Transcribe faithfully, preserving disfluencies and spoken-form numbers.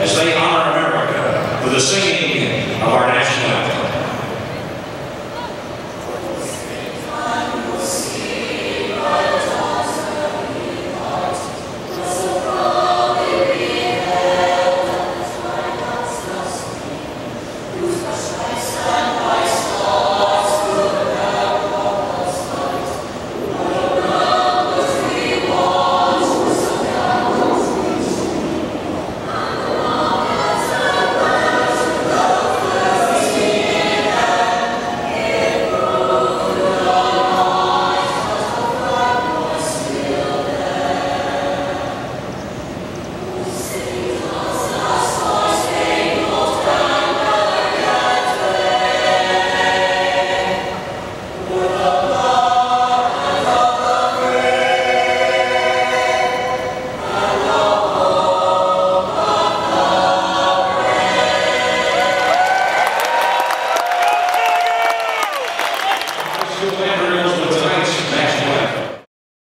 as they honor America with the singing of our national anthem. Madrigal.